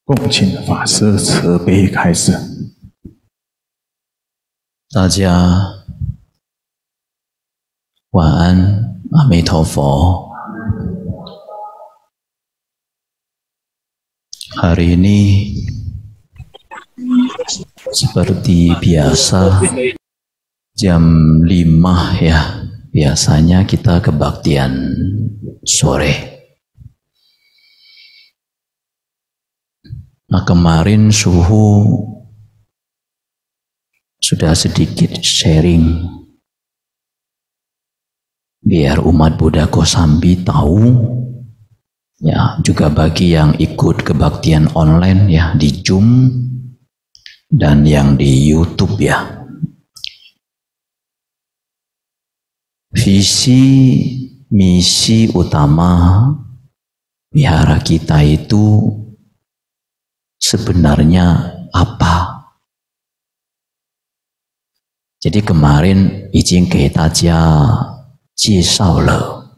恭请法师慈悲开示。 大家晚安，阿弥陀佛。Hari ini seperti biasa jam 5 ya, biasanya kita kebaktian sore. Nah, kemarin suhu sudah sedikit sharing biar umat Buddha Kosambi tahu ya, juga bagi yang ikut kebaktian online ya di Zoom dan yang di YouTube ya. Visi misi utama wihara kita itu sebenarnya apa? Jadi kemarin izin给大家介绍了，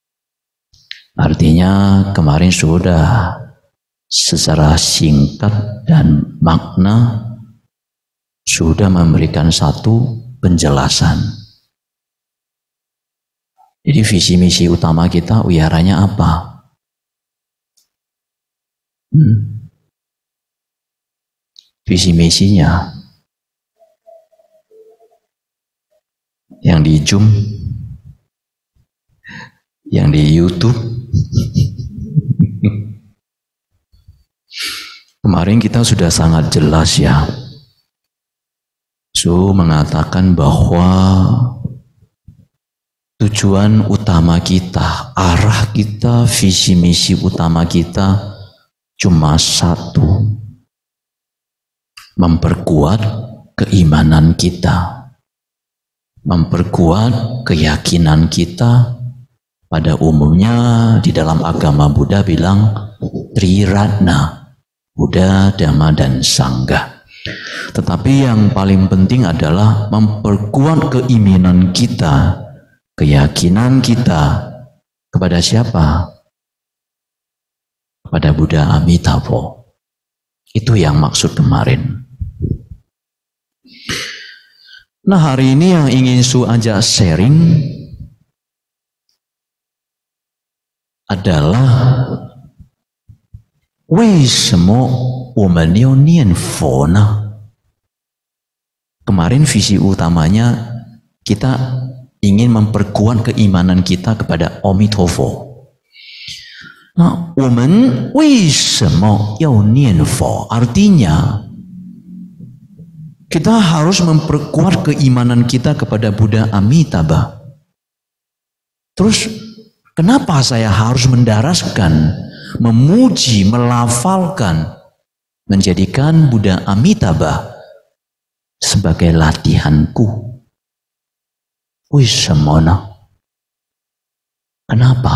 artinya kemarin sudah secara singkat dan makna sudah memberikan satu penjelasan. Jadi visi misi utama kita wiharanya apa? Visi misinya yang di Zoom, yang di YouTube. Kemarin kita sudah sangat jelas ya. Mengatakan bahwa tujuan utama kita, arah kita, visi misi utama kita cuma satu: memperkuat keimanan kita, memperkuat keyakinan kita. Pada umumnya di dalam agama Buddha bilang Triratna, Buddha, Dhamma, dan Sangha. Tetapi yang paling penting adalah memperkuat keimanan kita, keyakinan kita kepada siapa? Kepada Buddha Amitabha. Itu yang maksud kemarin. Nah, hari ini yang ingin Su ajak sharing adalah 为什么我们要念佛呢? Kemarin visi utamanya kita ingin memperkuat keimanan kita kepada Amitabha. Nah, 我们为什么要念佛? Artinya kita harus memperkuat keimanan kita kepada Buddha Amitabha. Terus kenapa saya harus mendaraskan, memuji, melafalkan, menjadikan Buddha Amitabha sebagai latihanku? Kenapa?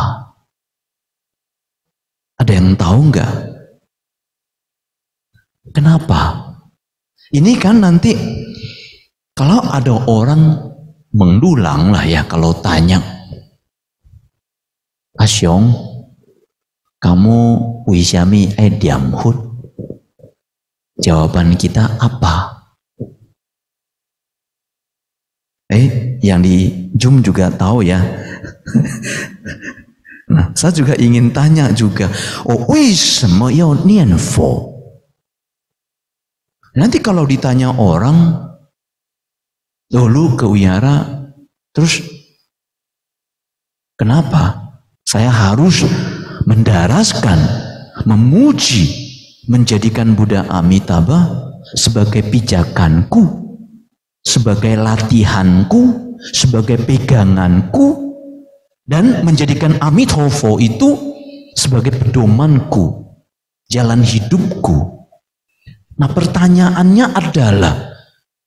Ada yang tahu enggak? Kenapa? Ini kan nanti kalau ada orang mendulang lah ya, kalau tanya, Asyong, kamu wisami diamhut? Jawaban kita apa? Yang di Zoom juga tahu ya. Nah, saya juga ingin tanya juga. Nanti kalau ditanya orang, lalu ke wihara, terus kenapa saya harus mendaraskan, memuji, menjadikan Buddha Amitabha sebagai pijakanku, sebagai latihanku, sebagai peganganku, dan menjadikan Amitabha itu sebagai pedomanku, jalan hidupku. Nah, pertanyaannya adalah,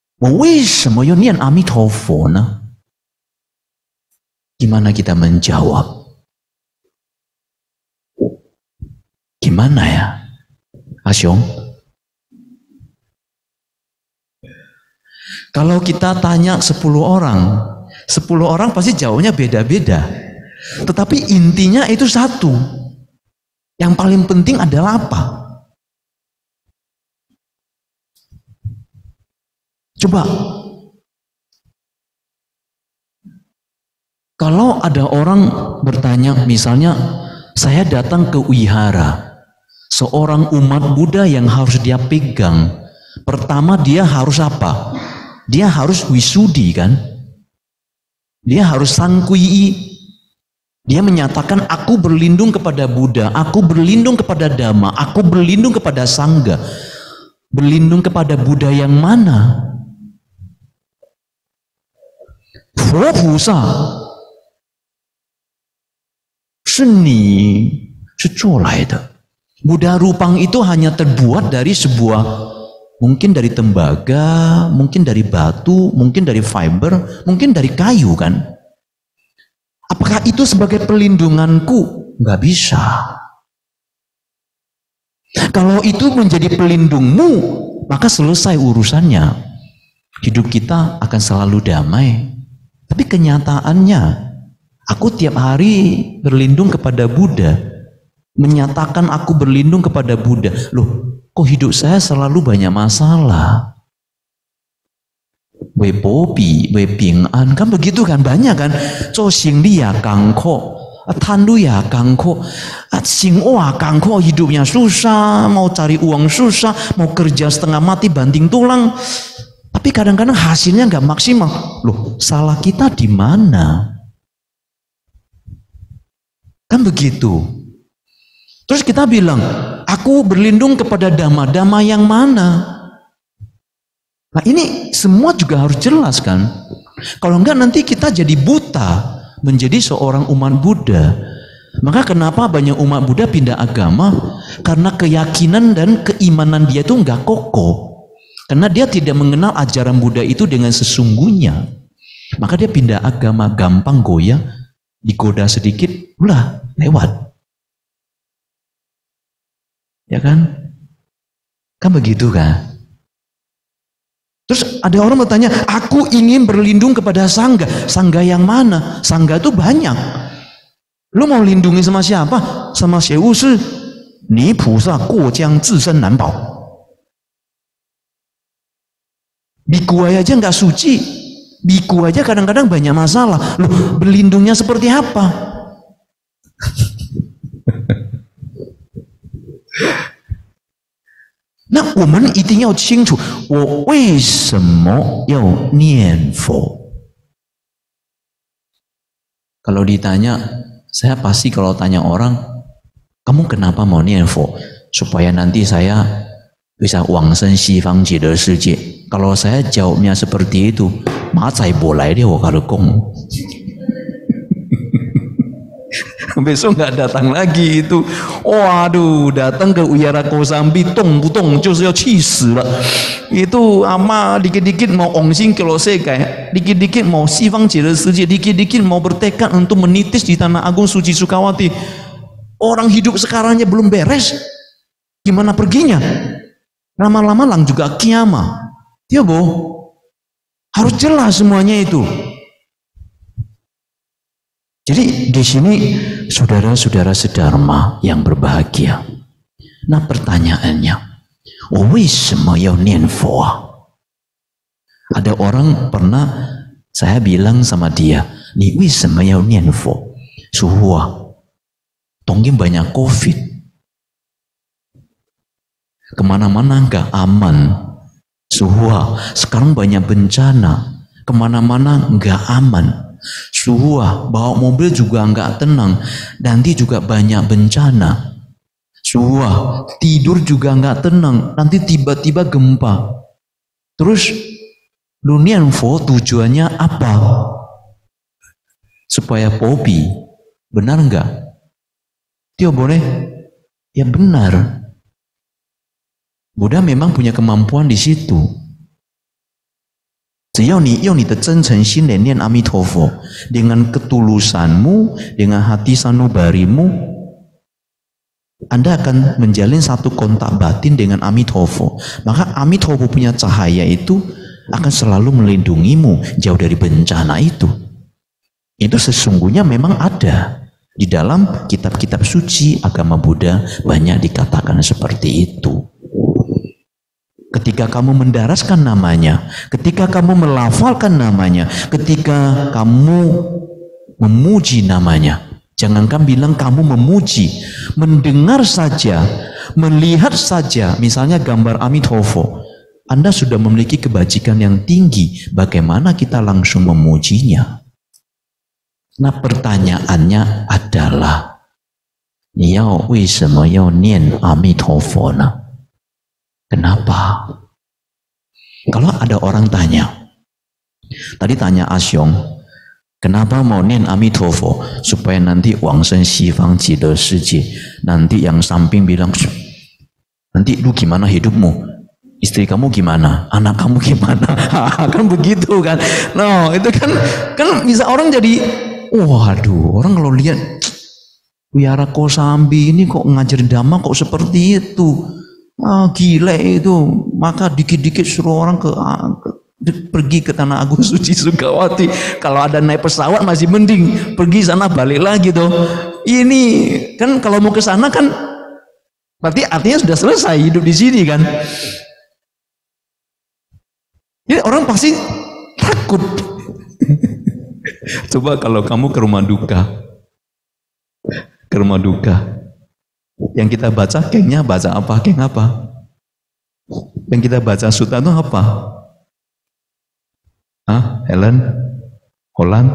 gimana kita menjawab? Gimana ya, Asyong? Kalau kita tanya 10 orang pasti jawabnya beda-beda. Tetapi intinya itu satu. Yang paling penting adalah apa? Coba, kalau ada orang bertanya, misalnya saya datang ke wihara, seorang umat Buddha yang harus dia pegang, pertama dia harus apa? Dia harus wisudi kan? Dia harus sangkui. Dia menyatakan aku berlindung kepada Buddha, aku berlindung kepada Dhamma, aku berlindung kepada Sangha. Berlindung kepada Buddha yang mana? Pusa. Buddha Rupang itu hanya terbuat dari sebuah, mungkin dari tembaga, mungkin dari batu, mungkin dari fiber, mungkin dari kayu kan? Apakah itu sebagai pelindunganku? Nggak bisa. Kalau itu menjadi pelindungmu, maka selesai urusannya. Hidup kita akan selalu damai. Tapi kenyataannya, aku tiap hari berlindung kepada Buddha, menyatakan aku berlindung kepada Buddha. Loh, kok hidup saya selalu banyak masalah? Wei popi, wei ping'an, kan begitu kan, banyak kan? Zhou xing li ya gangko, tandu ya gangko, xing wa gangko, hidupnya susah, mau cari uang susah, mau kerja setengah mati banting tulang. Tapi kadang-kadang hasilnya nggak maksimal. Loh, salah kita di mana? Kan begitu. Terus kita bilang, aku berlindung kepada Dhamma. Dhamma yang mana? Nah ini semua juga harus jelas kan. Kalau enggak nanti kita jadi buta menjadi seorang umat Buddha. Maka kenapa banyak umat Buddha pindah agama? Karena keyakinan dan keimanan dia itu enggak kokoh. Karena dia tidak mengenal ajaran Buddha itu dengan sesungguhnya. Maka dia pindah agama, gampang goyah, digoda sedikit, ulah lewat. Ya kan? Kan begitu kan? Terus ada orang bertanya, aku ingin berlindung kepada Sangha. Sangha yang mana? Sangha itu banyak. Lu mau lindungi sama siapa? Sama Xie Wu Shi. Ni Pusa Guo Jiang Zishen Nan Bao. Biku aja nggak suci. Biku aja kadang-kadang banyak masalah. Loh, berlindungnya seperti apa? Nah, 我们一定要清楚，我为什么要念佛？ Kalau ditanya, saya pasti kalau tanya orang, kamu kenapa mau念佛? Supaya nanti saya bisa 往生西方极乐世界. Kalau saya jawabnya seperti itu, macai boleh dia kalau kong. Besok nggak datang lagi itu. Waduh, datang ke Wihara Kosambi, tong putong, 就是要气死了. Itu ama dikit-dikit mau ongsing kalau sekai, dikit-dikit mau sifang jila世界, dikit-dikit mau bertekad untuk menitis di Tanah Agung Suci Sukawati. Orang hidup sekarangnya belum beres, gimana perginya? Lama-lama lang juga kiamah. Ya boh, harus jelas semuanya itu. Jadi di sini saudara-saudara sedharma yang berbahagia. Nah pertanyaannya, ada orang pernah saya bilang sama dia, ni wisma yau nianfo, suhua, tongin banyak COVID, kemana-mana nggak aman, suhua, sekarang banyak bencana, kemana-mana nggak aman. Suhua, bawa mobil juga nggak tenang, nanti juga banyak bencana. Suhua, tidur juga nggak tenang, nanti tiba-tiba gempa. Terus lu nianfo tujuannya apa? Supaya popi, benar nggak? Dia boleh? Ya benar. Buddha memang punya kemampuan di situ. 只要你用你的真诚心来念阿弥陀佛, dengan ketulusanmu, dengan hati sanubarimu, Anda akan menjalin satu kontak batin dengan Amitabha. Maka Amitabha punya cahaya itu akan selalu melindungimu jauh dari bencana itu. Itu sesungguhnya memang ada di dalam kitab-kitab suci agama Buddha, banyak dikatakan seperti itu. ketika kamu mendaraskan namanya, ketika kamu melafalkan namanya, ketika kamu memuji namanya. Jangankan bilang kamu memuji, mendengar saja, melihat saja, misalnya gambar Amitabha, Anda sudah memiliki kebajikan yang tinggi. Bagaimana kita langsung memujinya? Nah, pertanyaannya adalah, Yao wei shenme yao nian Amitabha ne? Kenapa? Kalau ada orang tanya, tadi tanya Asyong, kenapa mau nian Amitabha? Supaya nanti wangsen Xifang Jide Shijie, nanti yang samping bilang, nanti lu gimana hidupmu? Istri kamu gimana? Anak kamu gimana? Kan begitu kan? No, itu kan bisa orang jadi, waduh, orang kalau lihat Wiyara Kosambi ini kok ngajar dhamma kok seperti itu, gila itu. Maka dikit-dikit suruh orang pergi ke Tanah Agung Suci Sukawati. Kalau ada naik pesawat masih mending, pergi sana balik lagi tuh. Ini kan kalau mau ke sana kan berarti artinya sudah selesai hidup di sini kan. Jadi orang pasti takut. Coba kalau kamu ke rumah duka, yang kita baca gengnya baca apa? Geng apa? Yang kita baca suta itu apa? Helen? Holland?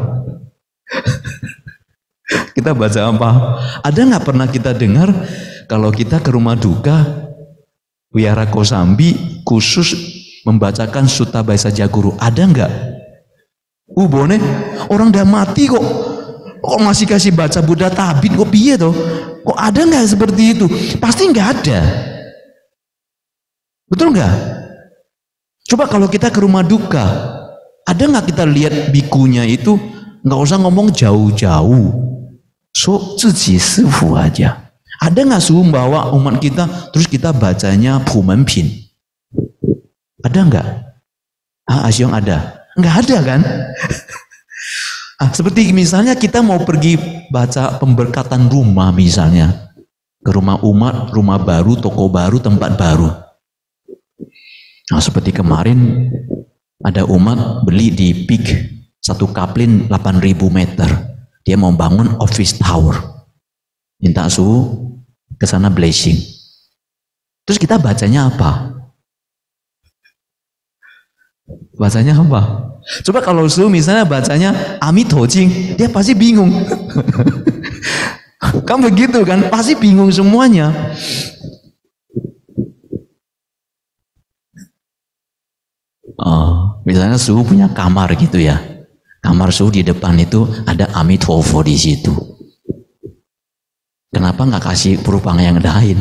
Kita baca apa? Ada nggak pernah kita dengar kalau kita ke rumah duka Wiyara Kosambi khusus membacakan Sutta Baisa Jaguru? Ada nggak? Bone, orang udah mati kok masih kasih baca Buddha Tabit kok piye toh? Kok ada nggak seperti itu? Pasti nggak ada. Betul nggak? Coba kalau kita ke rumah duka, ada nggak kita lihat bikunya itu nggak usah ngomong jauh-jauh, so ziji sifu aja. Ada nggak suhu bawa umat kita terus kita bacanya Pumenpin? Ada nggak? Asyong ada? Nggak ada kan? Seperti misalnya kita mau pergi baca pemberkatan rumah misalnya, ke rumah umat, rumah baru, toko baru, tempat baru. Nah, seperti kemarin ada umat beli di PIK satu kaplin 8.000 meter. Dia mau bangun office tower. Minta suhu ke sana blessing. Terus kita bacanya apa? Bacanya apa? Coba kalau suhu misalnya bacanya Amitojing, dia pasti bingung. Kan begitu kan? Pasti bingung semuanya. Misalnya suhu punya kamar gitu ya. Kamar suhu di depan itu ada Amitabha di situ. Kenapa nggak kasih perubahan yang lain?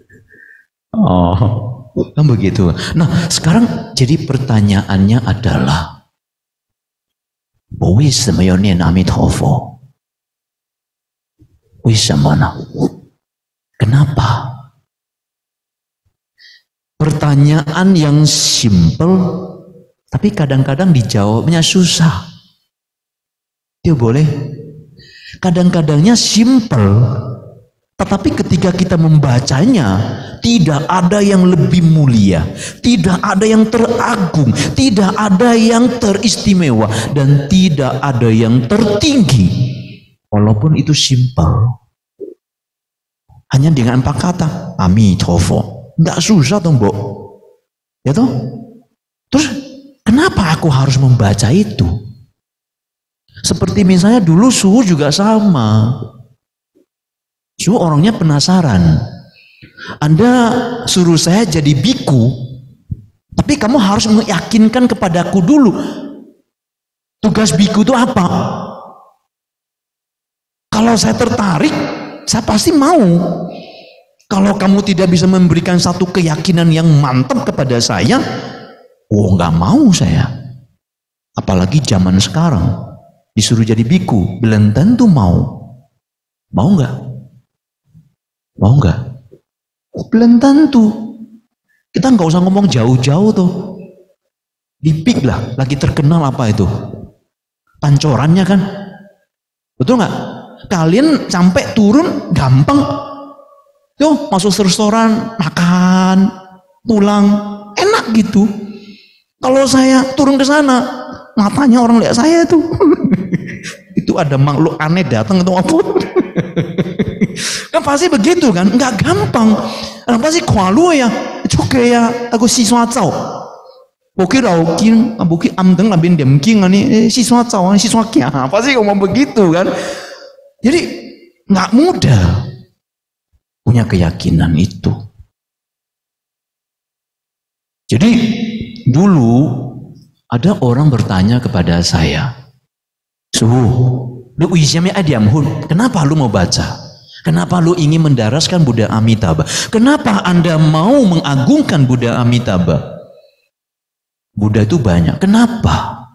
Kan begitu. Nah, sekarang jadi pertanyaannya adalah, kenapa? Pertanyaan yang simple, tapi kadang-kadang dijawabnya susah. Itu boleh. Kadang-kadangnya simple, tetapi ketika kita membacanya, tidak ada yang lebih mulia, tidak ada yang teragung, tidak ada yang teristimewa, dan tidak ada yang tertinggi. Walaupun itu simple. Hanya dengan 4 kata, Amitabha. Nggak susah toh, Mbok. Ya toh? Terus, kenapa aku harus membaca itu? Seperti misalnya dulu suhu juga sama. Suhu orangnya penasaran. Anda suruh saya jadi biku, tapi kamu harus meyakinkan kepadaku dulu. Tugas biku itu apa? Kalau saya tertarik, saya pasti mau. Kalau kamu tidak bisa memberikan satu keyakinan yang mantap kepada saya, nggak mau saya. Apalagi zaman sekarang, disuruh jadi biku, belum tentu mau. Mau nggak? Mau nggak? Belum tentu. Kita nggak usah ngomong jauh-jauh tuh. Di PIK lah, lagi terkenal apa itu? Pancorannya kan? Betul nggak? Kalian sampai turun gampang. Tuh masuk restoran, makan, pulang, enak enak gitu. Kalau saya turun ke sana, matanya orang lihat saya tuh. Itu ada makhluk aneh datang atau apa? Kan pasti begitu kan? Enggak gampang. Pasti kualu ya, cukup ya, aku siswa cau. Bukit raukin, bukit amdeng labin demking ani siswa cau, siswa kia. Pasti ngomong begitu kan? Jadi nggak mudah punya keyakinan itu. Jadi dulu ada orang bertanya kepada saya, kenapa lu mau baca? Kenapa lu ingin mendaraskan Buddha Amitabha? Kenapa Anda mau mengagungkan Buddha Amitabha? Buddha itu banyak. Kenapa?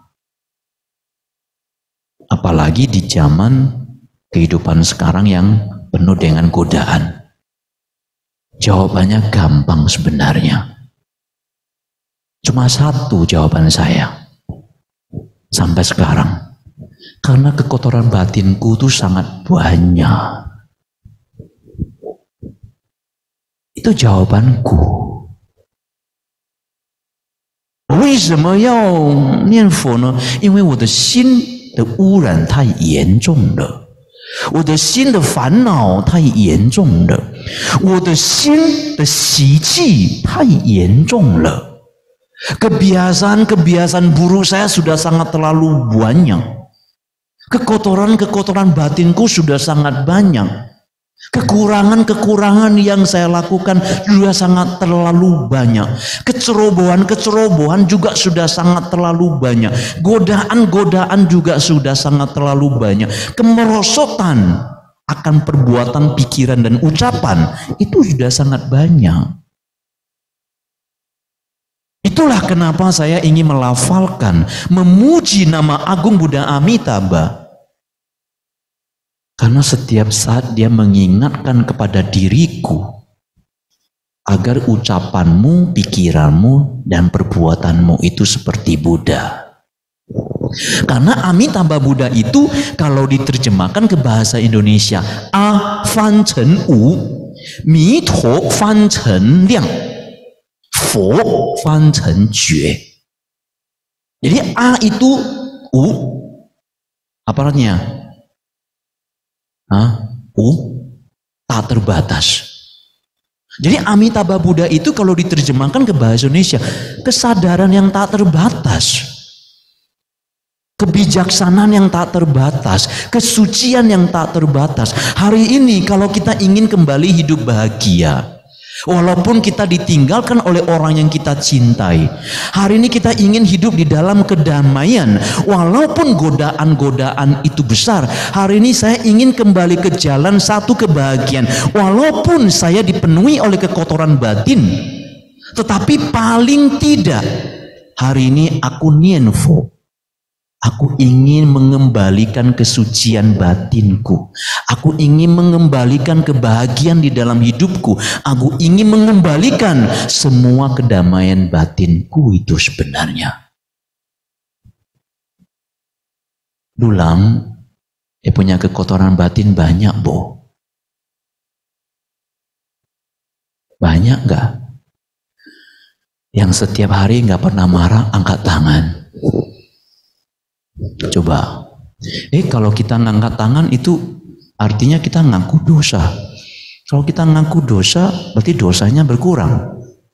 Apalagi di zaman kehidupan sekarang yang penuh dengan godaan. Jawabannya gampang sebenarnya. Cuma satu jawaban saya. Sampai sekarang. Karena kekotoran batinku itu sangat banyak. Itu jawabanku. 为什么要念佛呢？因为我的心的污染太严重了，我的心的烦恼太严重了，我的心的习气太严重了。Kebiasaan-kebiasaan buruk saya sudah sangat terlalu banyak. Kekotoran-kekotoran batinku sudah sangat banyak. Kekurangan-kekurangan yang saya lakukan juga sangat terlalu banyak. Kecerobohan-kecerobohan juga sudah sangat terlalu banyak. Godaan-godaan juga sudah sangat terlalu banyak. Kemerosotan akan perbuatan, pikiran, dan ucapan itu sudah sangat banyak. Itulah kenapa saya ingin melafalkan, memuji nama agung Buddha Amitabha. Karena setiap saat dia mengingatkan kepada diriku agar ucapanmu, pikiranmu, dan perbuatanmu itu seperti Buddha. Karena Amitabha Buddha itu kalau diterjemahkan ke bahasa Indonesia, A fan chen wu, Mi to fan chen liang, Fo fan chen jue. Jadi A itu U, apa artinya? Tak terbatas. Jadi Amitabha Buddha itu kalau diterjemahkan ke bahasa Indonesia, kesadaran yang tak terbatas, kebijaksanaan yang tak terbatas, kesucian yang tak terbatas. Hari ini kalau kita ingin kembali hidup bahagia, walaupun kita ditinggalkan oleh orang yang kita cintai, hari ini kita ingin hidup di dalam kedamaian, walaupun godaan-godaan itu besar. Hari ini saya ingin kembali ke jalan satu kebahagiaan, walaupun saya dipenuhi oleh kekotoran batin, tetapi paling tidak hari ini aku nianfo. Aku ingin mengembalikan kesucian batinku. Aku ingin mengembalikan kebahagiaan di dalam hidupku. Aku ingin mengembalikan semua kedamaian batinku itu sebenarnya. Dulang, dia punya kekotoran batin banyak, Bo. Banyak gak? Yang setiap hari gak pernah marah, angkat tangan. Coba, kalau kita ngangkat tangan itu artinya kita ngaku dosa. Kalau kita ngaku dosa, berarti dosanya berkurang.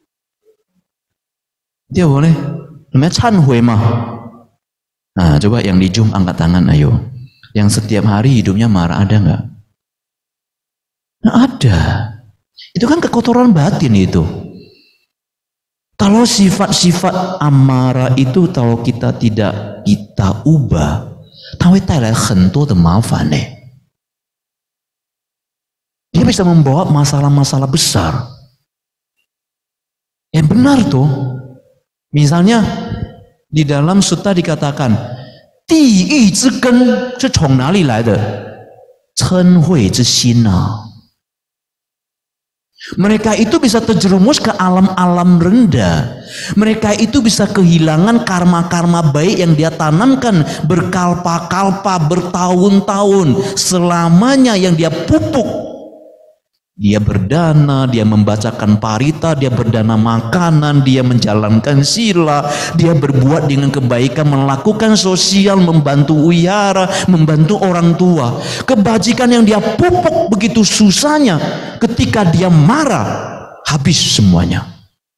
Dia boleh, namanya chanhui mah. Nah, coba yang di Zoom angkat tangan, ayo. Yang setiap hari hidupnya marah, ada nggak? Nah, ada. Itu kan kekotoran batin itu. Kalau sifat-sifat amarah itu kalau kita tidak kita ubah, dia bisa membawa masalah-masalah besar. Yang benar tuh, misalnya di dalam sutta dikatakan, "地狱之根是从哪里来的？嗔恚之心啊." Mereka itu bisa terjerumus ke alam-alam rendah. Mereka itu bisa kehilangan karma-karma baik yang dia tanamkan berkalpa-kalpa, bertahun-tahun, selamanya yang dia pupuk. Dia berdana, dia membacakan parita, dia berdana makanan, dia menjalankan sila, dia berbuat dengan kebaikan, melakukan sosial, membantu wihara, membantu orang tua. Kebajikan yang dia pupuk begitu susahnya, ketika dia marah, habis semuanya.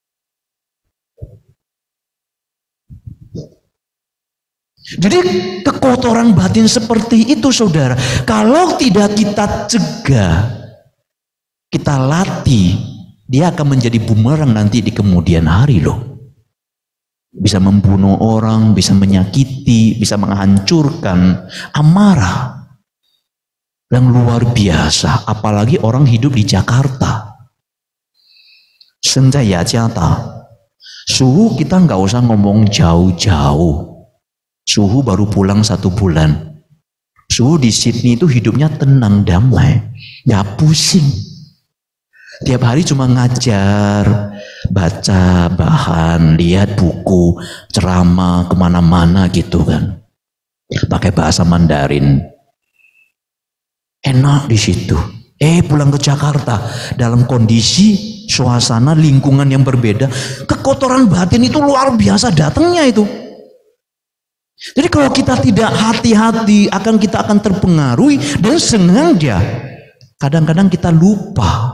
Jadi kekotoran batin seperti itu saudara, kalau tidak kita cegah, kita latih, dia akan menjadi bumerang nanti di kemudian hari loh. Bisa membunuh orang, bisa menyakiti, bisa menghancurkan. Amarah yang luar biasa, apalagi orang hidup di Jakarta. Senjai Yajata, suhu kita nggak usah ngomong jauh-jauh. Suhu baru pulang 1 bulan. Suhu di Sydney itu hidupnya tenang, damai, nggak pusing. Tiap hari cuma ngajar, baca bahan, lihat buku, ceramah kemana-mana gitu kan. Pakai bahasa Mandarin. Enak di situ. Pulang ke Jakarta dalam kondisi suasana lingkungan yang berbeda, kekotoran batin itu luar biasa datangnya itu. Jadi kalau kita tidak hati-hati, kita akan terpengaruhi dan sengaja. Kadang-kadang kita lupa.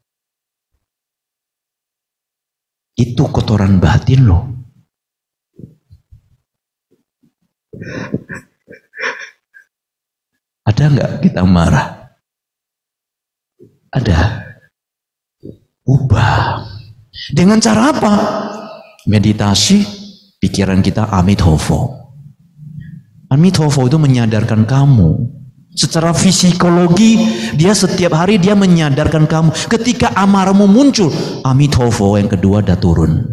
Itu kotoran batin loh. Ada nggak kita marah? Ada. Ubah. Dengan cara apa? Meditasi, pikiran kita Amitabha. Amitabha itu menyadarkan kamu. Secara psikologi, dia setiap hari dia menyadarkan kamu. Ketika amarahmu muncul, Amitabha yang kedua dah turun.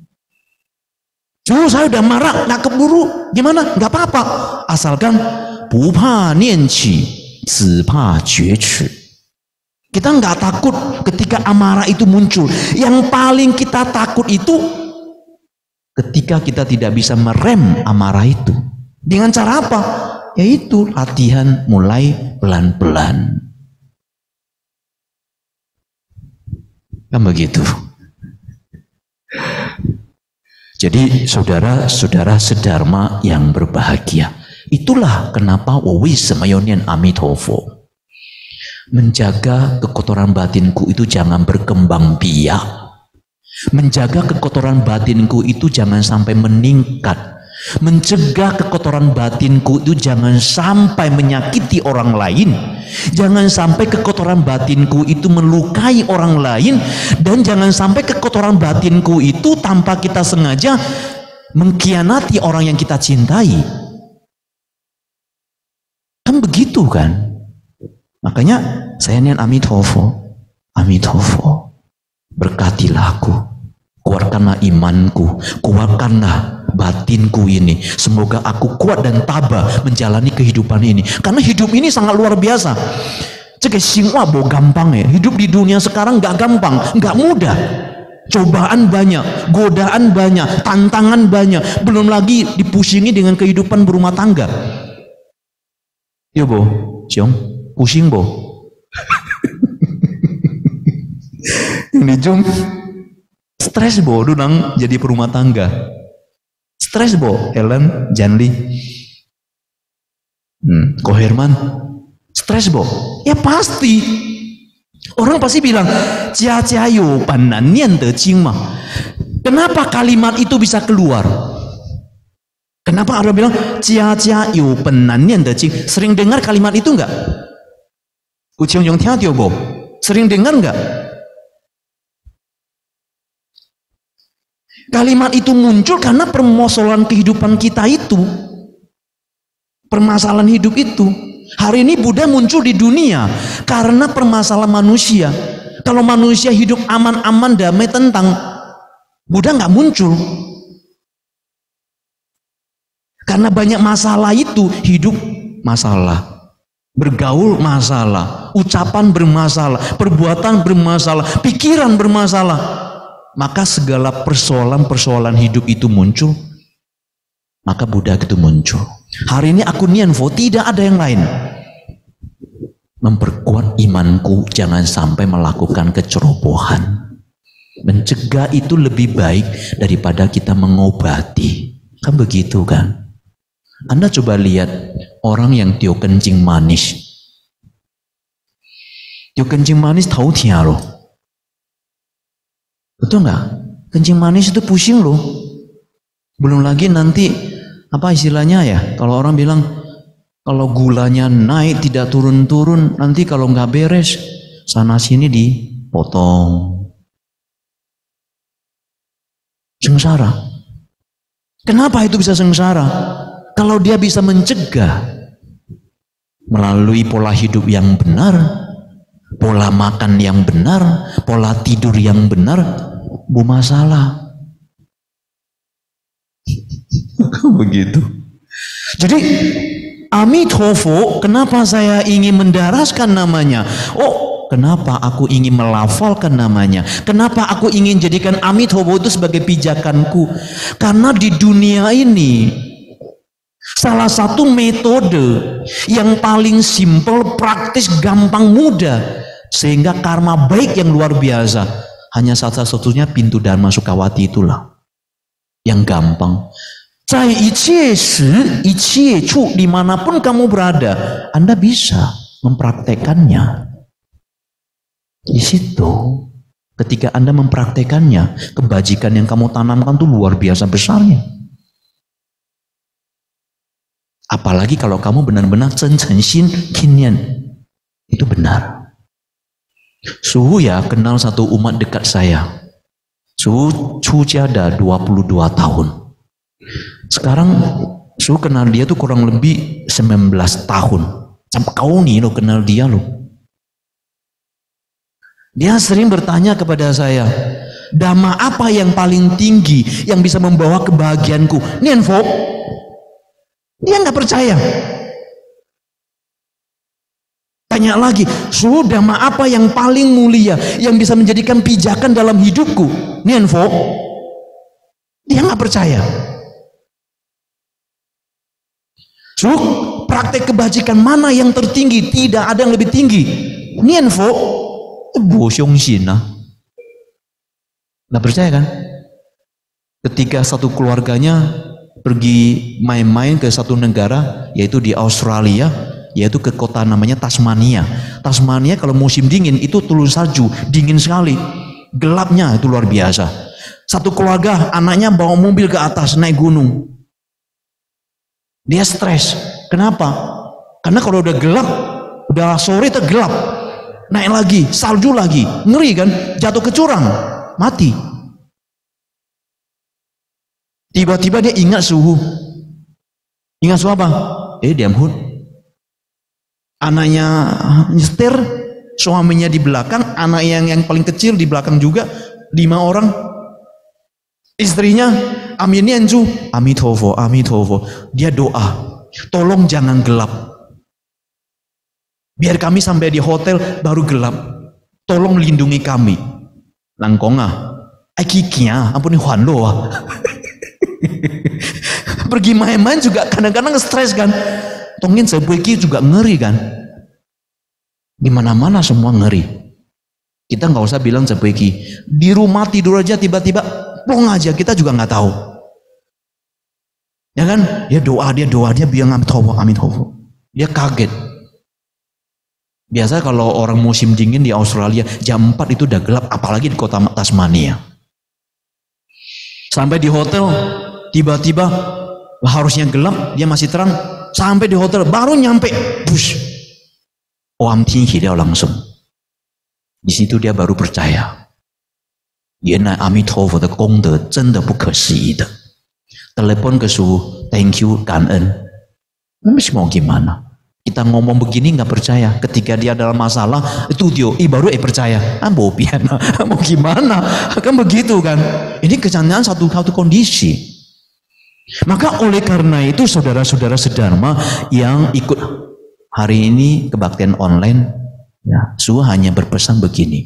Saya udah marah, nggak keburu, gimana? Nggak apa-apa, asalkan bupa nianqi, zipa jueqi. Kita nggak takut ketika amarah itu muncul. Yang paling kita takut itu ketika kita tidak bisa merem amarah itu. Dengan cara apa? Yaitu latihan mulai pelan-pelan. Kan begitu. Jadi saudara-saudara sedharma yang berbahagia, itulah kenapa Wawismayonian Amitabha. Menjaga kekotoran batinku itu jangan berkembang biak. Menjaga kekotoran batinku itu jangan sampai meningkat. Mencegah kekotoran batinku itu jangan sampai menyakiti orang lain. Jangan sampai kekotoran batinku itu melukai orang lain. Dan jangan sampai kekotoran batinku itu tanpa kita sengaja mengkhianati orang yang kita cintai. Kan begitu kan? Makanya saya niat Amitabha. Amitabha, berkatilah aku, kuatkanlah imanku, kuatkanlah batinku ini. Semoga aku kuat dan tabah menjalani kehidupan ini. Karena hidup ini sangat luar biasa. Gampang ya. Hidup di dunia sekarang gak gampang, gak mudah. Cobaan banyak, godaan banyak, tantangan banyak. Belum lagi dipusingi dengan kehidupan berumah tangga. Yo Bo, Ciong, pusing Bo. Yang di Jom stres Bo, dunang jadi perumah tangga. Stres Bo, Ellen, Janli, Ko Herman, stres Bo? Ya pasti. Orang pasti bilang, Jia yo panan nian de jing mah. Kenapa kalimat itu bisa keluar? Kenapa orang bilang, Jia yo panan nian de jing? Sering dengar kalimat itu enggak? Uciong yong tia tio Bo, sering dengar enggak? Kalimat itu muncul karena permasalahan kehidupan kita itu. Permasalahan hidup itu. Hari ini Buddha muncul di dunia karena permasalahan manusia. Kalau manusia hidup aman-aman, damai, tentang, Buddha nggak muncul. Karena banyak masalah itu, hidup masalah. Bergaul masalah, ucapan bermasalah, perbuatan bermasalah, pikiran bermasalah. Maka segala persoalan-persoalan hidup itu muncul, maka Buddha itu muncul. Hari ini aku nianfo, tidak ada yang lain. memperkuat imanku jangan sampai melakukan kecerobohan. Mencegah itu lebih baik daripada kita mengobati. Kan begitu kan? Anda coba lihat orang yang tio kencing manis. Tio kencing manis tahu tia loh. Betul nggak? Kencing manis itu pusing loh. Belum lagi nanti apa istilahnya ya? Kalau orang bilang kalau gulanya naik tidak turun-turun, nanti kalau nggak beres sana sini dipotong. Sengsara. Kenapa itu bisa sengsara? Kalau dia bisa mencegah melalui pola hidup yang benar, pola makan yang benar, pola tidur yang benar, bu masalah. Begitu. Jadi Amitofo, kenapa saya ingin mendaraskan namanya? Oh, kenapa aku ingin melafalkan namanya? Kenapa aku ingin jadikan Amitofo itu sebagai pijakanku? Karena di dunia ini salah satu metode yang paling simpel, praktis, gampang, mudah, sehingga karma baik yang luar biasa, hanya satu-satunya pintu Dharma Sukawati itulah yang gampang. Zai icie shi, icie cu, dimanapun kamu berada, Anda bisa mempraktekannya. Di situ, ketika Anda mempraktekannya, kebajikan yang kamu tanamkan itu luar biasa besarnya. Apalagi kalau kamu benar-benar chen xin kinyan, itu benar. Suhu ya kenal satu umat dekat saya. Suhu Cujada 22 tahun. Sekarang Suhu kenal dia tuh kurang lebih 19 tahun. Sampai kau nih lo kenal dia lo. Dia sering bertanya kepada saya, dhamma apa yang paling tinggi yang bisa membawa kebahagiaanku? Nianfo. Dia nggak percaya. Tanya lagi, Suhu, dhamma apa yang paling mulia yang bisa menjadikan pijakan dalam hidupku? Nianfo. Dia nggak percaya. Suhu, praktek kebajikan mana yang tertinggi? Tidak ada yang lebih tinggi. Nianfo, bosyong sina. Nggak percaya kan? Ketika satu keluarganya pergi main-main ke satu negara, yaitu di Australia, yaitu ke kota namanya Tasmania. Tasmania kalau musim dingin itu turun salju, dingin sekali, gelapnya itu luar biasa. Satu keluarga anaknya bawa mobil ke atas naik gunung. Dia stres. Kenapa? Karena kalau udah gelap, udah sore itu gelap, naik lagi, salju lagi, ngeri kan? Jatuh ke jurang, mati. Tiba-tiba dia ingat Suhu. Ingat Suhu apa? Diam hut. Anaknya nyetir, suaminya di belakang, anak yang paling kecil di belakang juga, 5 orang. Istrinya Aminianju, Amitofo, Amitofo. Dia doa, tolong jangan gelap. Biar kami sampai di hotel baru gelap. Tolong lindungi kami. Langkonga, kikinya, ampun huan lo. Pergi main-main juga kadang-kadang stres kan. Tongin sebuiki juga ngeri kan. Di mana-mana semua ngeri. Kita nggak usah bilang sebuiki. Di rumah tidur aja tiba-tiba plong aja, kita juga nggak tahu. Ya kan? Dia doa, dia bilang Amitofo, Amitofo. Dia kaget. Biasa kalau orang musim dingin di Australia, jam 4 itu udah gelap, apalagi di kota Tasmania. Sampai di hotel, tiba-tiba harusnya gelap, dia masih terang. Sampai di hotel, baru nyampe, bush. Langsung. Di situ dia baru percaya. 原来阿弥陀佛的功德真的不可思议的。Telepon ke Suhu, thank you, 感恩。Masih mau gimana? Kita ngomong begini nggak percaya. Ketika dia dalam masalah, itu dia baru percaya. Mau piana, mau gimana? Kan begitu kan? Ini kecantikan satu kondisi. Maka oleh karena itu saudara-saudara sedharma yang ikut hari ini kebaktian online, ya, Suhu hanya berpesan begini.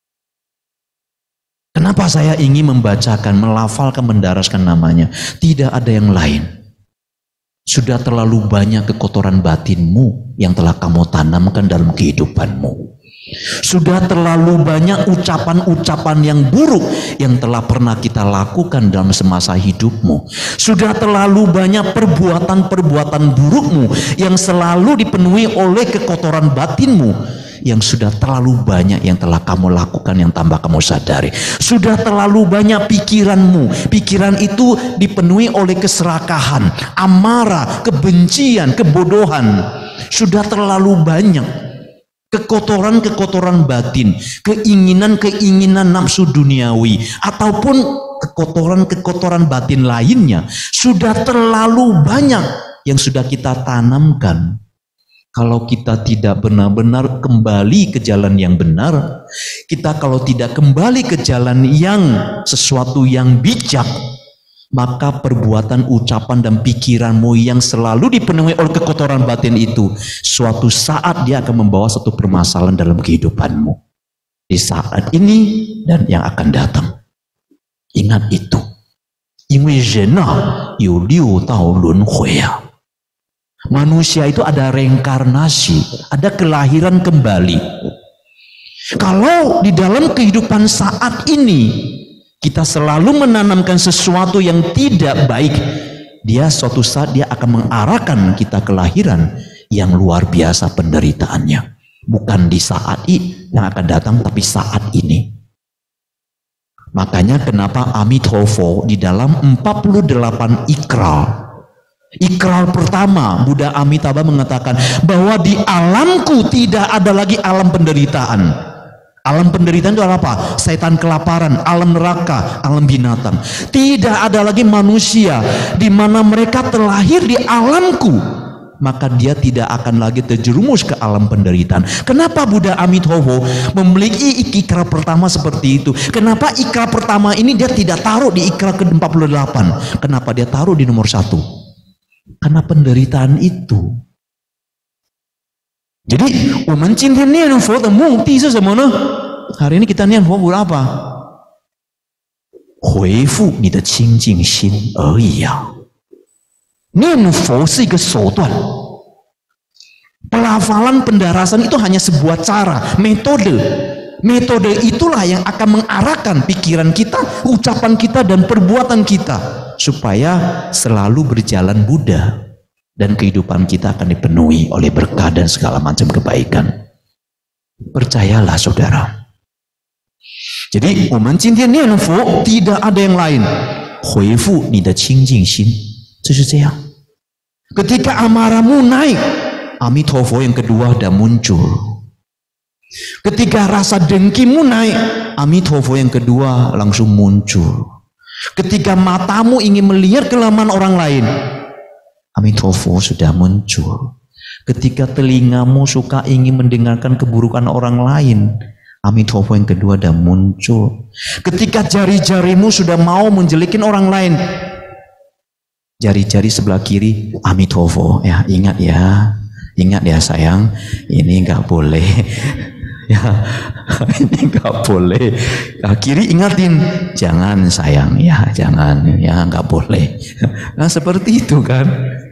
Kenapa saya ingin membacakan, melafalkan, mendaraskan namanya? Tidak ada yang lain. Sudah terlalu banyak kekotoran batinmu yang telah kamu tanamkan dalam kehidupanmu. Sudah terlalu banyak ucapan-ucapan yang buruk yang telah pernah kita lakukan dalam semasa hidupmu. Sudah terlalu banyak perbuatan-perbuatan burukmu yang selalu dipenuhi oleh kekotoran batinmu. Yang sudah terlalu banyak yang telah kamu lakukan yang tanpa kamu sadari. Sudah terlalu banyak pikiranmu. Pikiran itu dipenuhi oleh keserakahan, amarah, kebencian, kebodohan. Sudah terlalu banyak kekotoran-kekotoran batin, keinginan-keinginan nafsu duniawi, ataupun kekotoran-kekotoran batin lainnya. Sudah terlalu banyak yang sudah kita tanamkan. Kalau kita tidak benar-benar kembali ke jalan yang benar, kita kalau tidak kembali ke jalan yang sesuatu yang bijak, maka perbuatan, ucapan, dan pikiranmu yang selalu dipenuhi oleh kekotoran batin itu, suatu saat dia akan membawa satu permasalahan dalam kehidupanmu. Di saat ini dan yang akan datang. Ingat itu. 因为人啊有六道轮回啊。Manusia itu ada reinkarnasi, ada kelahiran kembali. Kalau di dalam kehidupan saat ini kita selalu menanamkan sesuatu yang tidak baik, dia suatu saat dia akan mengarahkan kita kelahiran yang luar biasa penderitaannya. Bukan di saat yang akan datang, tapi saat ini. Makanya kenapa Amitabha di dalam 48 ikrar, ikrar pertama, Buddha Amitabha mengatakan bahwa di alamku tidak ada lagi alam penderitaan. Alam penderitaan itu apa? Setan kelaparan, alam neraka, alam binatang. Tidak ada lagi manusia di mana mereka terlahir di alamku, maka dia tidak akan lagi terjerumus ke alam penderitaan. Kenapa Buddha Amitabha memiliki ikrar pertama seperti itu? Kenapa ikrar pertama ini dia tidak taruh di ikrar ke-48? Kenapa dia taruh di nomor 1? Karena penderitaan itu. Jadi, 我们今天念佛的目的是什么呢？ hari ini kita 念佛 buat apa? 回复你的清净心而已啊。念佛是一个手段。Pelafalan pendarasan itu hanya sebuah cara, metode. Metode itulah yang akan mengarahkan pikiran kita, ucapan kita, dan perbuatan kita supaya selalu berjalan Buddha dan kehidupan kita akan dipenuhi oleh berkah dan segala macam kebaikan. Percayalah saudara. Jadi, 我们今天念佛 tidak ada yang lain. 回复你的清净心，就是这样。Ketika amarahmu naik, Amitabha yang kedua sudah muncul. Ketika rasa dengkimu naik, Amitabha yang kedua langsung muncul. Ketika matamu ingin melihat kelemahan orang lain, Amitabha sudah muncul. Ketika telingamu suka ingin mendengarkan keburukan orang lain, Amitabha yang kedua sudah muncul. Ketika jari-jarimu sudah mau menjelekin orang lain, jari-jari sebelah kiri, Amitabha, ya ingat ya sayang, ini nggak boleh. Ya, ini nggak boleh. Nah, kiri ingatin, jangan sayang, ya jangan, ya nggak boleh. Nah seperti itu kan.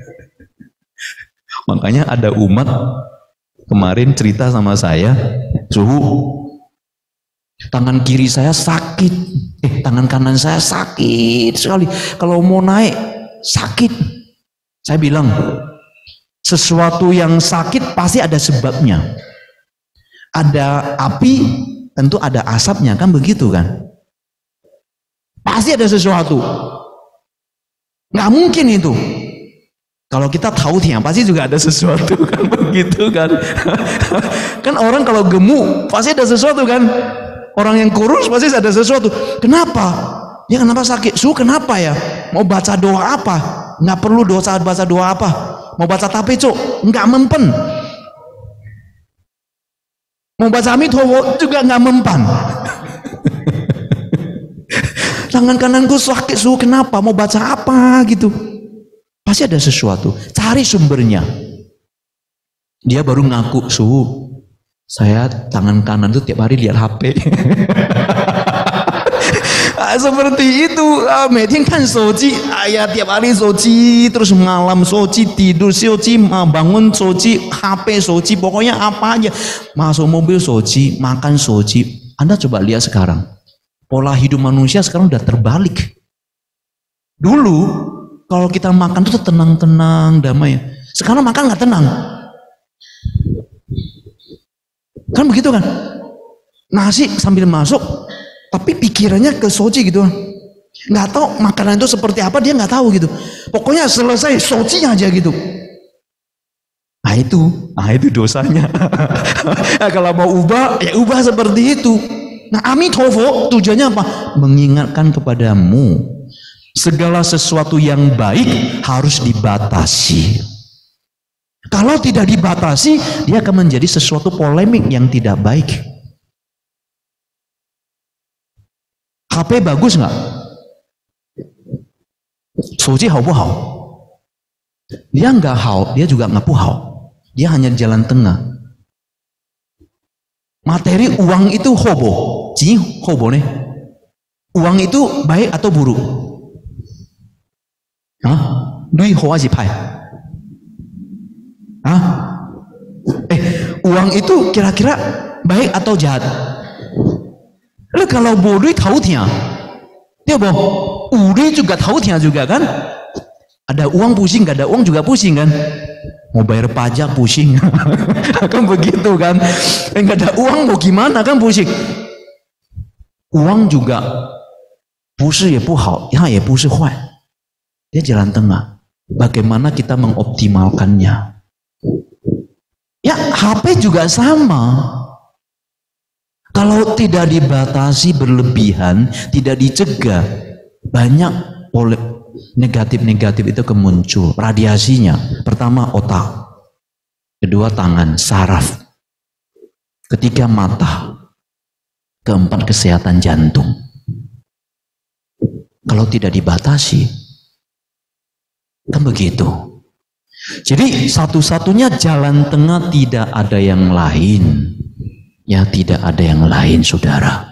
Makanya ada umat kemarin cerita sama saya, suhu, tangan kiri saya sakit, tangan kanan saya sakit sekali. Kalau mau naik sakit. Saya bilang, sesuatu yang sakit pasti ada sebabnya. Ada api, tentu ada asapnya, kan begitu kan? Pasti ada sesuatu. Nggak mungkin itu. Kalau kita tahu tiang, pasti juga ada sesuatu, kan begitu kan? Kan orang kalau gemuk, pasti ada sesuatu kan? Orang yang kurus pasti ada sesuatu. Kenapa? Ya kenapa sakit? Kenapa ya? Mau baca doa apa? Nggak perlu baca doa apa? Mau baca tapecuk? Nggak mempan. Mau baca Amitabha juga nggak mempan. Tangan kananku sakit, kenapa? Mau baca apa gitu? Pasti ada sesuatu. Cari sumbernya. Dia baru ngaku, saya tangan kanan tuh tiap hari lihat HP. Seperti itu,每天看手机, tiap hari 手机, terus malam 手机, tidur 手机, bangun 手机, HP 手机, pokoknya apa aja. Masuk mobil 手机, makan 手机. Anda coba lihat sekarang, pola hidup manusia sekarang udah terbalik. Dulu, kalau kita makan tuh tenang-tenang, damai. Sekarang makan nggak tenang. Kan begitu kan? Nasi sambil masuk, tapi pikirannya ke soji gitu. Nggak tahu makanan itu seperti apa, dia nggak tahu gitu. Pokoknya selesai soji aja gitu. Nah itu dosanya. Kalau mau ubah, ya ubah seperti itu. Nah, Amitofo tujuannya apa? Mengingatkan kepadamu, segala sesuatu yang baik harus dibatasi. Kalau tidak dibatasi, dia akan menjadi sesuatu polemik yang tidak baik. HP bagus nggak? Soji hao bu hao? Dia nggak hao, dia juga nggak bu hao. Dia hanya jalan tengah. Materi uang itu hobo, ji hobo nih. Uang itu baik atau buruk? Hah? Dui hoa ji pai? Hah? Uang itu kira-kira baik atau jahat? Lalu kalau bodoh tahu tiang, dia boh, udah juga tahu tiang juga kan? Ada uang pusing, gak ada uang juga pusing kan? Mau bayar pajak pusing, kan begitu kan? Gak ada uang mau gimana kan pusing? Uang juga, 不是也不好，它也不是坏，dia jalan tengah. Bagaimana kita mengoptimalkannya? Ya, HP juga sama. Kalau tidak dibatasi berlebihan, tidak dicegah, banyak oleh negatif-negatif itu kemuncul. Radiasinya, pertama otak, kedua tangan, saraf, ketiga mata, keempat kesehatan jantung. Kalau tidak dibatasi, kan begitu. Jadi satu-satunya jalan tengah, tidak ada yang lain. Ya, tidak ada yang lain, saudara.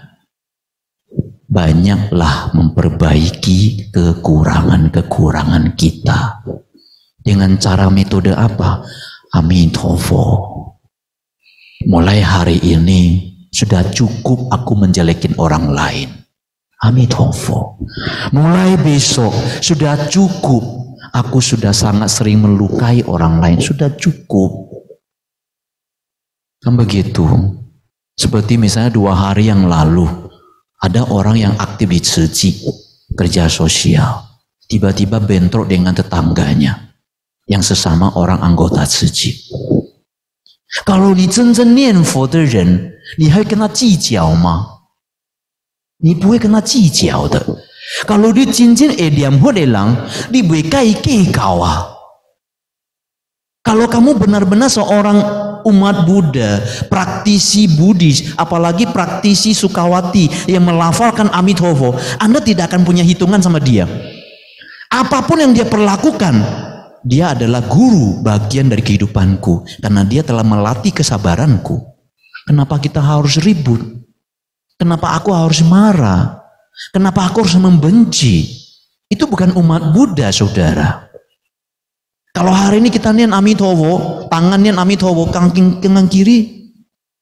Banyaklah memperbaiki kekurangan-kekurangan kita. Dengan cara metode apa? Amitofo. Mulai hari ini sudah cukup aku menjelekin orang lain. Amitofo. Mulai besok sudah cukup. Aku sudah sangat sering melukai orang lain. Sudah cukup. Kan begitu. Seperti misalnya 2 hari yang lalu, ada orang yang aktif di Ciji, kerja sosial. Tiba-tiba bentrok dengan tetangganya, yang sesama orang anggota Ciji. Kalau ni 真正念佛的人，你还跟他计较吗？你不会跟他计较的。Kalau dia cincin diam hodelang, di bekai kekau ah. Kalau kamu benar-benar seorang umat Buddha, praktisi Buddhis, apalagi praktisi Sukawati yang melafalkan Amitofo, Anda tidak akan punya hitungan sama dia. Apapun yang dia perlakukan, dia adalah guru bagian dari kehidupanku, karena dia telah melatih kesabaranku. Kenapa kita harus ribut? Kenapa aku harus marah? Kenapa aku harus membenci? Itu bukan umat Buddha, saudara. Kalau hari ini kita nian Amitofo, tangan nian Amitofo, tangan kiri,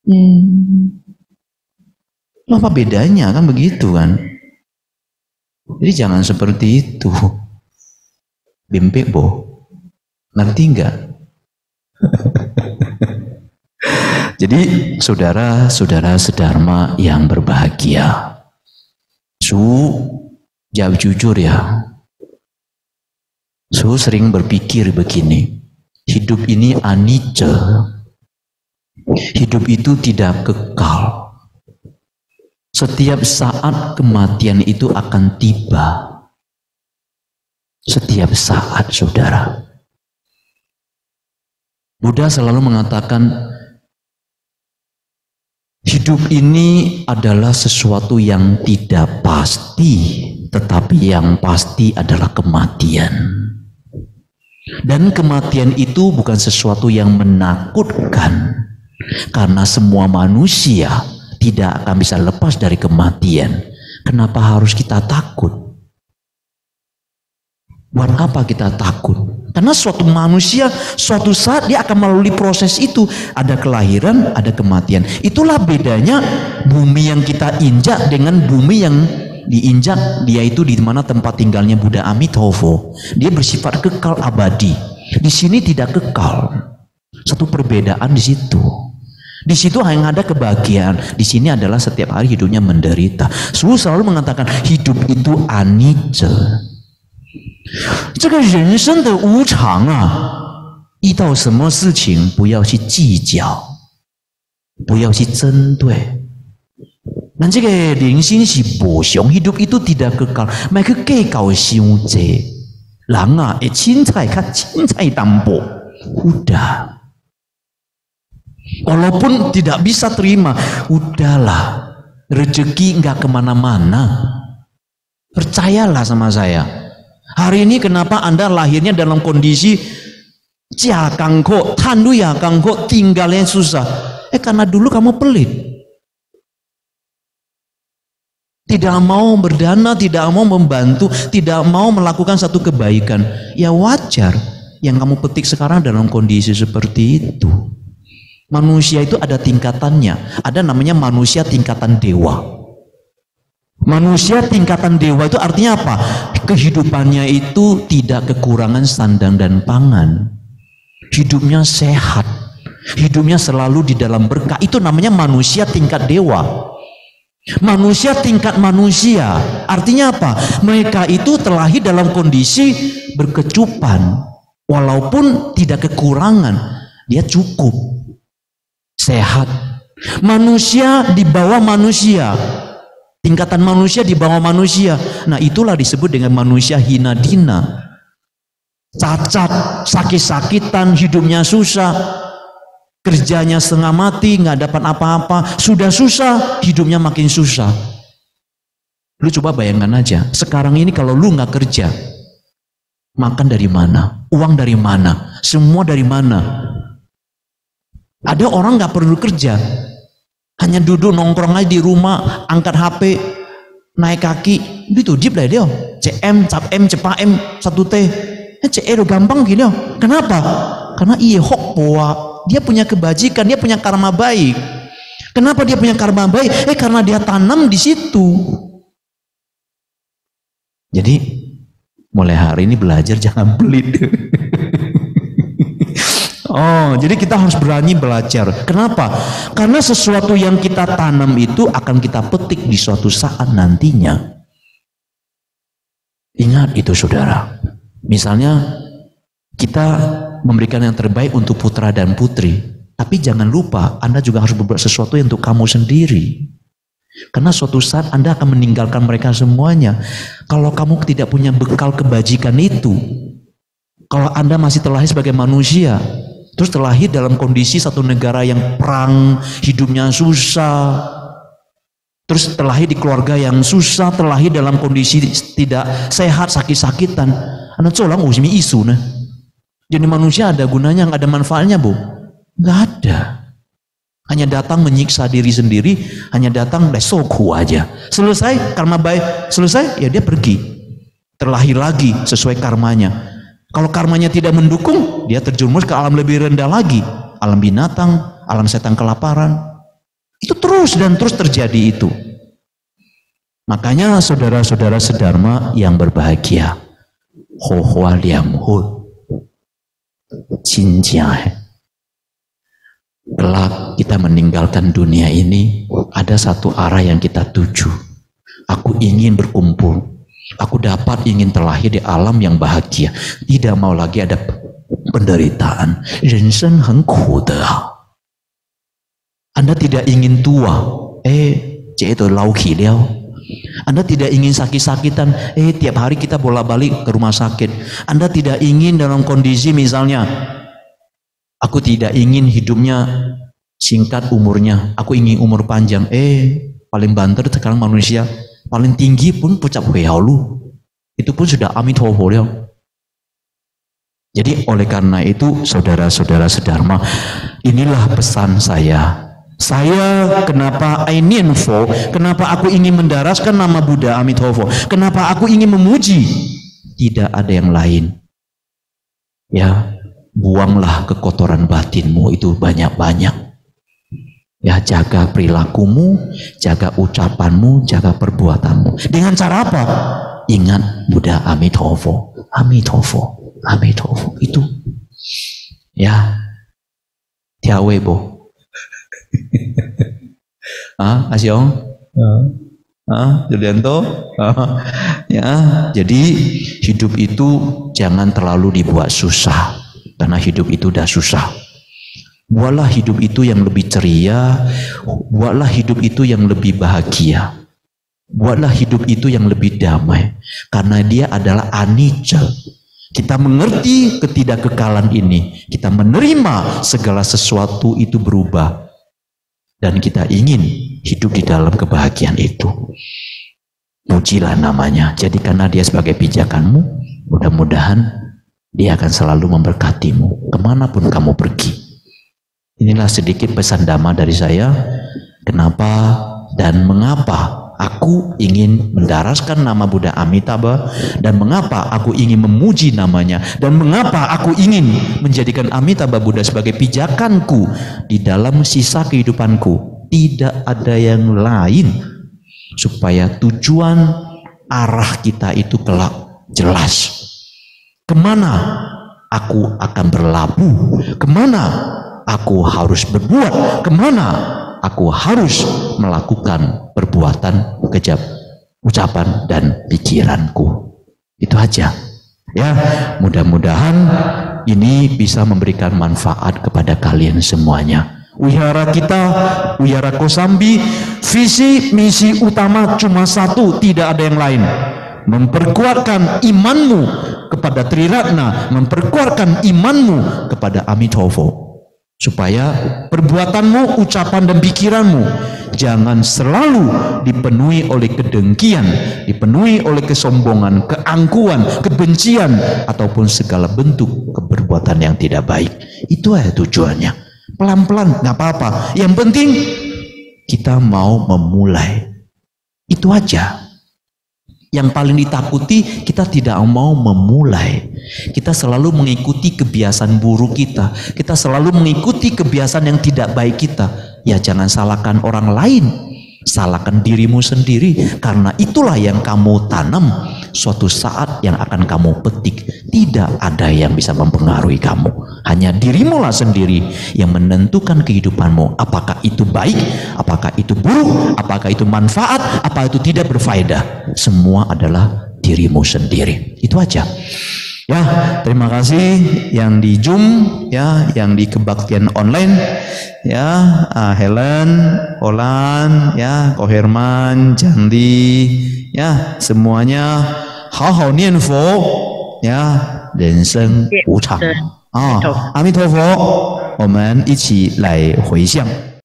apa bedanya, kan begitu kan? Jadi jangan seperti itu. Bimpik boh, ngerti enggak? Jadi saudara-saudara sedharma yang berbahagia, jawab jujur ya. Sering berpikir begini, hidup ini anicca, hidup itu tidak kekal. Setiap saat kematian itu akan tiba. Setiap saat, saudara. Buddha selalu mengatakan, hidup ini adalah sesuatu yang tidak pasti, tetapi yang pasti adalah kematian. Dan kematian itu bukan sesuatu yang menakutkan, karena semua manusia tidak akan bisa lepas dari kematian, Kenapa harus kita takut? Buat apa kita takut? Karena suatu manusia, suatu saat dia akan melalui proses itu. Ada kelahiran, ada kematian. Itulah bedanya bumi yang kita injak dengan bumi yang diinjak. Dia itu di mana tempat tinggalnya Buddha Amitabha. Dia bersifat kekal abadi. Di sini tidak kekal. Satu perbedaan di situ. Di situ hanya ada kebahagiaan. Di sini adalah setiap hari hidupnya menderita. Suhu selalu mengatakan hidup itu anicca. 这个人生的无常啊，遇到什么事情不要去计较，不要去针对。Dan jika人生是无常，hidup itu tidak kekal，咪去计较伤济。人啊，会凊彩较凊彩淡薄，udah。Walaupun tidak bisa terima, udahlah. Rezeki nggak kemana-mana. Percayalah sama saya. Hari ini kenapa Anda lahirnya dalam kondisi tinggalnya susah? Karena dulu kamu pelit. Tidak mau berdana, tidak mau membantu, tidak mau melakukan satu kebaikan. Ya wajar yang kamu petik sekarang dalam kondisi seperti itu. Manusia itu ada tingkatannya. Ada namanya manusia tingkatan dewa. Manusia tingkatan dewa itu artinya apa? Kehidupannya itu tidak kekurangan sandang dan pangan. Hidupnya sehat. Hidupnya selalu di dalam berkah. Itu namanya manusia tingkat dewa. Manusia tingkat manusia. Artinya apa? Mereka itu terlahir dalam kondisi berkecupan. Walaupun tidak kekurangan. Dia cukup. Sehat. Manusia di bawah manusia. Tingkatan manusia di bawah manusia. Nah itulah disebut dengan manusia hina dina. Cacat, sakit-sakitan, hidupnya susah. Kerjanya setengah mati, nggak dapat apa-apa. Sudah susah, hidupnya makin susah. Lu coba bayangkan aja. Sekarang ini kalau lu nggak kerja, makan dari mana? Uang dari mana? Semua dari mana? Ada orang nggak perlu kerja. Hanya duduk nongkrong aja di rumah, angkat HP, naik kaki, itu dip lah dia. CM, cap M, cepa M, satu T. CE gampang gini. Kenapa? Karena iya hok poa. Dia punya kebajikan, dia punya karma baik. Kenapa dia punya karma baik? Karena dia tanam di situ. Jadi mulai hari ini belajar jangan pelit. Oh, jadi kita harus berani belajar. Kenapa? Karena sesuatu yang kita tanam itu akan kita petik di suatu saat nantinya. Ingat itu saudara. Misalnya kita memberikan yang terbaik untuk putra dan putri. Tapi jangan lupa Anda juga harus berbuat sesuatu untuk kamu sendiri. Karena suatu saat Anda akan meninggalkan mereka semuanya. Kalau kamu tidak punya bekal kebajikan itu. Kalau Anda masih terlahir sebagai manusia. Terus terlahir dalam kondisi satu negara yang perang, hidupnya susah. Terus terlahir di keluarga yang susah, terlahir dalam kondisi tidak sehat, sakit-sakitan. Anak colang usmi isu nah. Jadi manusia ada gunanya, nggak ada manfaatnya bu? Nggak ada. Hanya datang menyiksa diri sendiri, hanya datang lesoku aja. Selesai karma baik, selesai ya dia pergi. Terlahir lagi sesuai karmanya. Kalau karmanya tidak mendukung, dia terjerumus ke alam lebih rendah lagi. Alam binatang, alam setan kelaparan. Itu terus dan terus terjadi itu. Makanya saudara-saudara sedharma yang berbahagia. Ho hua liam hu. Cinjia. Kelak kita meninggalkan dunia ini, ada satu arah yang kita tuju. Aku ingin berkumpul. Aku dapat ingin terlahir di alam yang bahagia. Tidak mau lagi ada penderitaan. Rensen很苦的. Anda tidak ingin tua. Itu lauki liao. Anda tidak ingin sakit-sakitan. Tiap hari kita bolak-balik ke rumah sakit. Anda tidak ingin dalam kondisi misalnya, aku tidak ingin hidupnya singkat umurnya. Aku ingin umur panjang. Paling banter sekarang manusia. Paling tinggi pun pucap lu. Itu pun sudah Amitabha liao. Jadi oleh karena itu saudara-saudara sedharma, inilah pesan saya Saya kenapa I nianfo? Kenapa aku ingin mendaraskan nama Buddha Amitabha? Kenapa aku ingin memuji? Tidak ada yang lain. Ya, buanglah kekotoran batinmu itu banyak-banyak. Ya, jaga perilakumu, jaga ucapanmu, jaga perbuatanmu. Dengan cara apa? Ingat Buddha Amitabha, Amitabha, Amitabha. Itu. Ya. Tiawebo. Asyong? Julianto? Ya, jadi hidup itu jangan terlalu dibuat susah. Karena hidup itu udah susah. Buatlah hidup itu yang lebih ceria, buatlah hidup itu yang lebih bahagia, buatlah hidup itu yang lebih damai, karena dia adalah anicca. Kita mengerti ketidakkekalan ini, kita menerima segala sesuatu itu berubah, dan kita ingin hidup di dalam kebahagiaan itu. Pujilah namanya, jadikanlah dia sebagai pijakanmu, mudah-mudahan dia akan selalu memberkatimu kemanapun kamu pergi. Inilah sedikit pesan dhamma dari saya. Kenapa dan mengapa aku ingin mendaraskan nama Buddha Amitabha, dan mengapa aku ingin memuji namanya, dan mengapa aku ingin menjadikan Amitabha Buddha sebagai pijakanku di dalam sisa kehidupanku. Tidak ada yang lain, supaya tujuan arah kita itu kelak jelas. Kemana aku akan berlabuh, kemana aku harus berbuat, kemana aku harus melakukan perbuatan, ucapan, dan pikiranku. Itu aja. Ya, mudah-mudahan ini bisa memberikan manfaat kepada kalian semuanya. Wihara kita, Wihara Kosambi, visi misi utama cuma satu, tidak ada yang lain. Memperkuatkan imanmu kepada Triratna, memperkuatkan imanmu kepada Amitabha. Supaya perbuatanmu, ucapan dan pikiranmu jangan selalu dipenuhi oleh kedengkian, dipenuhi oleh kesombongan, keangkuhan, kebencian, ataupun segala bentuk perbuatan yang tidak baik. Itu aja tujuannya. Pelan-pelan, nggak apa-apa. Yang penting kita mau memulai. Itu aja. Yang paling ditakuti kita tidak mau memulai. Kita selalu mengikuti kebiasaan buruk kita. Kita selalu mengikuti kebiasaan yang tidak baik kita. Ya, jangan salahkan orang lain, salahkan dirimu sendiri. Karena itulah yang kamu tanam, suatu saat yang akan kamu petik. Tidak ada yang bisa mempengaruhi kamu. Hanya dirimu lah sendiri yang menentukan kehidupanmu. Apakah itu baik, apakah itu buruk, apakah itu manfaat, apa itu tidak berfaedah. Semua adalah dirimu sendiri. Itu aja. Ya, terima kasih yang di Zoom, ya, yang di kebaktian online, ya, Helen, Olan, ya, Ko Herman, Jandi, ya, semuanya, 好好念佛，呀，人生无常啊，阿弥陀佛，我们一起来回向。